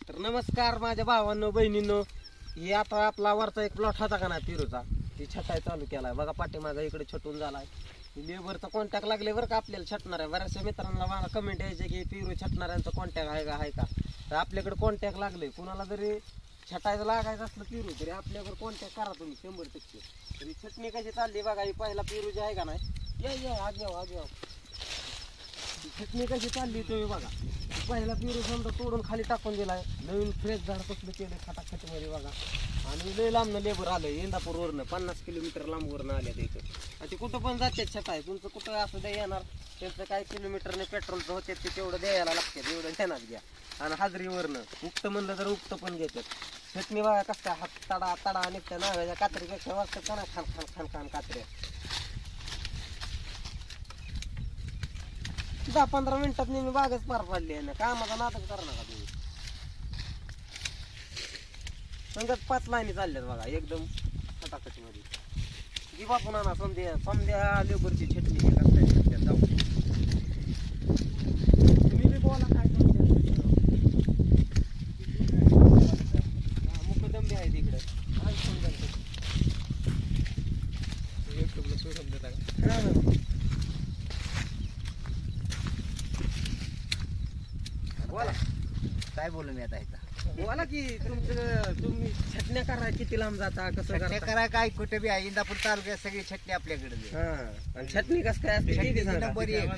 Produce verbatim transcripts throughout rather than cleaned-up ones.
तर नमस्कार माझ्या भावांनो बहिणींनो. हे आता आपला वरचा एक प्लॉट होता का नाही पिरूचा, ती छटाई चालू केलाय बघा. पाठीमागा इकडे छटून झालाय. लेबरचा कॉन्टॅक्ट लागले बरं का आपल्याला छटणार आहे. बऱ्याचशा मित्रांना मला कमेंट यायचे की पिरू छटणाऱ्यांचा कॉन्टॅक्ट आहे का आहे का. तर आपल्याकडे कॉन्टॅक्ट लागले. कुणाला जरी छटायचं लागायचं असलं पिरू तरी आपल्याकडे कॉन्टॅक्ट करा तुम्ही शंभर टक्के. तरी छटणी कशी चालली बघा. ही पहिला पिरू जे आहे का नाही, या या आग याव आग याव छटणी कशी चालली तुम्ही बघा. पहिला पिरू समजा तोडून खाली टाकून दिलाय. नवीन फ्रेश झाड कसलं केलं खटाखटीमध्ये बघा. आणि लय लांबनं लेबर आलं इंदापूरवरनं, पन्नास किलोमीटर लांबवरनं आल्या इथं. आणि ते कुठं पण जाते छटाय. तुमचं कुठं असं द्या येणार त्यांचं काही किलोमीटरने पेट्रोलचं होते ते तेवढं द्यायला लागतात. एवढं देणार घ्या. आणि हाजरीवरनं उक्त म्हणलं तर उक्त पण घेतात. छटणी बघा कसं काय हात तडा तडा निघत्या नाव्याच्या कात्रीपेक्षा वाजतात का ना खान खान खान खान कात्र्या. दहा पंधरा मिनिटात मी बागच पार पाडली आहे ना. कामाचा नाटक करा नका तुम्ही. संगत पाच लाईनी चालल्यात बघा एकदम खटाखटीमध्ये. जी बापून आणा समध्या समध्या लेबरची छटणी हे करताय जाऊ. तुम्ही बी बोला काय मुकदम बी आहे तिकडे. बोला काय बोलू मी आता इथं. बोला की तुमचं तुम्ही छटण्या करा किती लांब जाता कसं छटण्या करता. करा काय कुठे बी आहे. इंदापूर तालुक्यात सगळी छटणी आपल्याकडे आहे. हा आणि छटणी कसं काय असते ते बी सांगा. नंबर एक.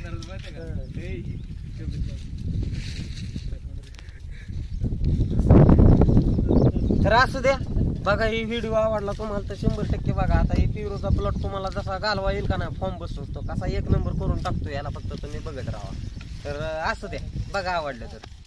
तर असू द्या बघा. ही व्हिडिओ आवडला तुम्हाला तर शंभर टक्के बघा. आता ही पिरोचा प्लॉट तुम्हाला जसा घालवा येईल का ना फॉर्म बसवतो कसा एक नंबर करून टाकतो. याला फक्त तुम्ही बघत राहा. तर असू द्या बघा आवडलं तर.